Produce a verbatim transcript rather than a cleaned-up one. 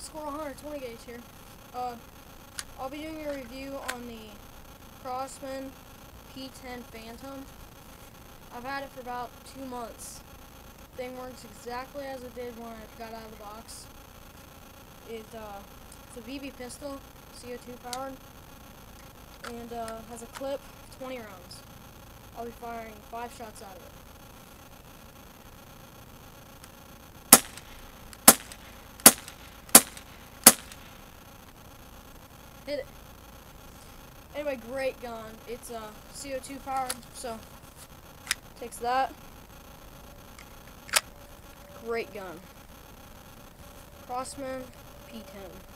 Squirrel Hunter twenty gauge here. Uh, I'll be doing a review on the Crosman P ten Phantom. I've had it for about two months. Thing works exactly as it did when I got out of the box. It, uh, it's a B B pistol, C O two powered, and uh, has a clip of twenty rounds. I'll be firing five shots out of it. Hit it. Anyway, great gun. It's uh, C O two powered, so takes that. Great gun. Crosman P ten.